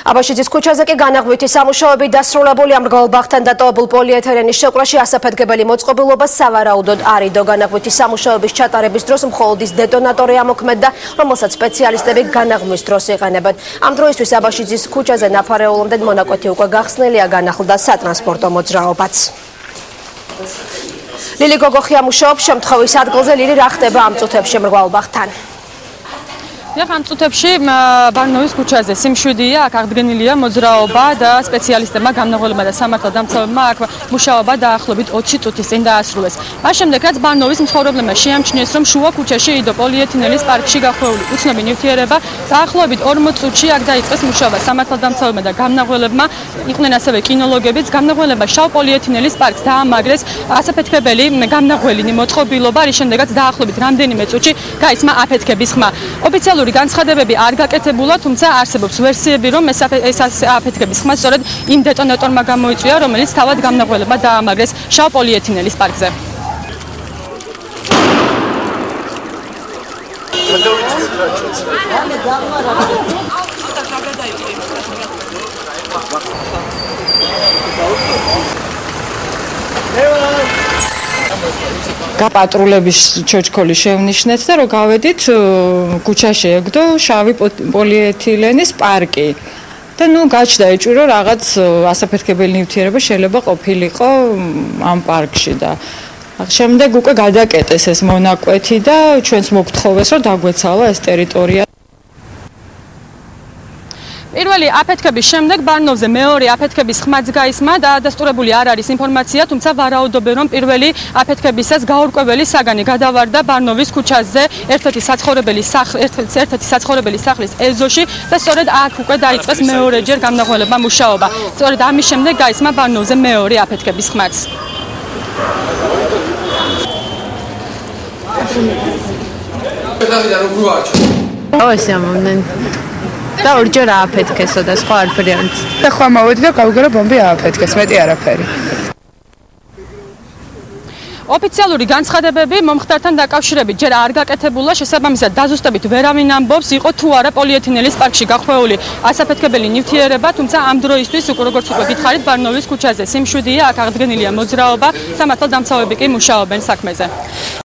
აბაშიძის ქუჩაზე კი განაღვვითი სამუშაოები დასრულებულია. მრგვალბაღთან დატოვებულ პოლიეთილენის შეკვრაში ასაფეთქებელი მოწყობილობა სავარაუდოდ არ იდო. განაღვვითი სამუშაოების ჩატარების დროს მხოლოდ ის დეტონატორი ამოქმედდა, რომელსაც სპეციალისტები განაღმვის დროს იყენებენ. ამ დროისთვის აბაშიძის ქუჩაზე ნაფარეულობდნენ მონაკვეთი უკვე გახსნილია, განახლდა სატრანსპორტო მოძრაობაც. ლილი გოგოხია მუშაობს შემთხვევის ადგილზე. ლილი, რა ხდება ამ წუთებში მრგვალბაღთან? ამ წუთებში ბარნოვის ქუჩაზე სიმშვიდეა, აქ აღდგენილია მოძრაობა და სპეციალისტებმა, გამნაღველებმა და სამართალდამცავებმა აქ მუშაობა დაახლოებით 20 წუთის წინ დაასრულეს. მას შემდეგაც ბარნოვის მცხოვრებლებმა შეამჩნიეს, რომ შუა ქუჩაში იდო პოლიეთილენის პარკში გახვეული უცნობი ნივთიერება. დაახლოებით 40 წუთში აქ დაიწყეს მუშაობა სამართალდამცავებმა და გამნაღველებმა, იყვნენ ასევე კინოლოგებიც. გამნაღველებმა შავ პოლიეთილენის პარკს დაამაგრეს ასაფეთქებელი გამნაღველი მოწყობილობა, რის შემდეგაც დაახლოებით რამდენიმე წუთში გაიცმა აფეთქების ხმა. ოფიციალური განცხადებები არ გაკეთებულა, თუმცა არსებობს ვერსიები, რომ ეს აფეთქების ხმა სწორედ იმ დეტონატორმა გამოიწვია, რომელიც თავად გამნაღველებმა დაამაგრეს შავ პოლიეთილენის პარკზე. გაპატრულების ჩოჩქოლი შევნიშნეთ და რომ გავედით ქუჩაში ეგდო შავი პოლიეთილენის პარკი. და გაჩნდა ეჭვი, რომ რაღაც ასაფეთქებელი ნივთიერება შეიძლება ყოფილიყო ამ პარკში და შემდეგ უკვე გადაკეტეს ეს მონაკვეთი და ჩვენს მოგთხოვეს, რომ დაგვეცალა ეს ტერიტორია. პირველი აფეთქების შემდეგ ბარნოვზე მეორე აფეთქების ხმაც გაისმა და ადასტურებული არ არის ინფორმაცია, თუმცა ვარაუდობენ, რომ პირველი აფეთქებისას გაურკვეველი საგანი გადავარდა ბარნოვის ქუჩაზე ერთ-ერთი საცხოვრებელი სახლის ეზოში და სწორედ აქ უკვე დაიწყეს მეორეჯერ გამნაღველებმა მუშაობა. სწორედ ამის შემდეგ გაისმა ბარნოვზე მეორე აფეთქების ხმაც. და ორჯერ ააფეთქესო და სხვა არაფერი არ არის. და ხვა მოვედი და გავიგე ბომბი ააფეთქეს, მეტი არაფერი. ოფიციალური განცხადებები მომხდართან დაკავშირებით ჯერ არ გაკეთებულა, შესაბამისად დაზუსტებით ვერავინ ამბობს, იყო თუ არა პოლიეთილენის პარკში გახვეული ასაფეთქებელი ნივთიერება, თუმცა ამ დროისთვის როგორც უკვე გითხარით, ბარნოვის ქუჩაზე სიმშვიდეა, აქ აღდგენილია მოძრაობა, სამართალდამცავები კი მუშაობენ საქმეზე.